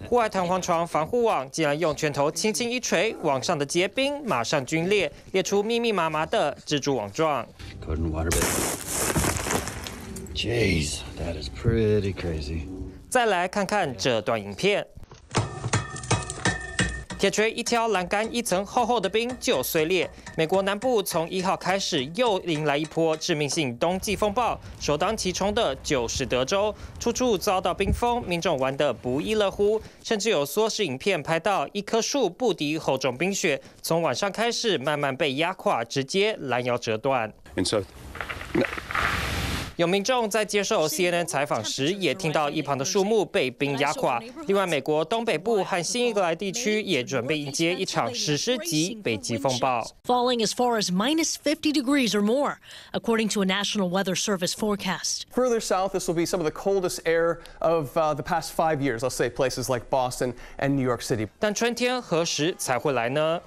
户外弹簧床防护网竟然用拳头轻轻一锤，网上的结冰马上皲裂，裂出密密麻麻的蜘蛛网状。 Jeez, that is pretty crazy. 再来看看这段影片。 铁锤一挑栏杆，一层厚厚的冰就碎裂。美国南部从1号开始又迎来一波致命性冬季风暴，首当其冲的就是德州，处处遭到冰封，民众玩得不亦乐乎。甚至有缩时影片拍到一棵树不敌厚重冰雪，从晚上开始慢慢被压垮，直接拦腰折断。有民众在接受 CNN 采访时，也听到一旁的树木被冰压垮。另外，美国东北部和新英格兰地区也准备迎接一场史诗级北极风暴。 Falling as far as -50 degrees or more, according to a National Weather Service forecast. Further south, this will be some of the coldest air of the past 5 years. I'll say places like Boston and New York City. 但春天何时才会来呢？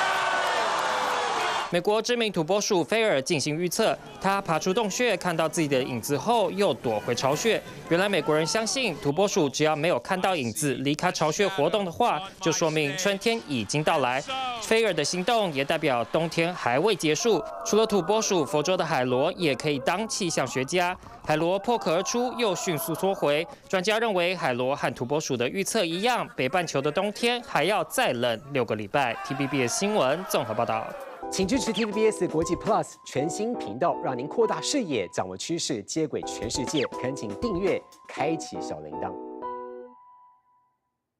美国知名土拨鼠菲尔进行预测，它爬出洞穴，看到自己的影子后，又躲回巢穴。原来美国人相信，土拨鼠只要没有看到影子离开巢穴活动的话，就说明春天已经到来。菲尔的行动也代表冬天还未结束。除了土拨鼠，佛州的海螺也可以当气象学家。海螺破壳而出，又迅速缩回。专家认为，海螺和土拨鼠的预测一样，北半球的冬天还要再冷6个礼拜。TVBS 新闻综合报道。 请支持 TVBS 国际 Plus 全新频道，让您扩大视野，掌握趋势，接轨全世界。恳请订阅，开启小铃铛。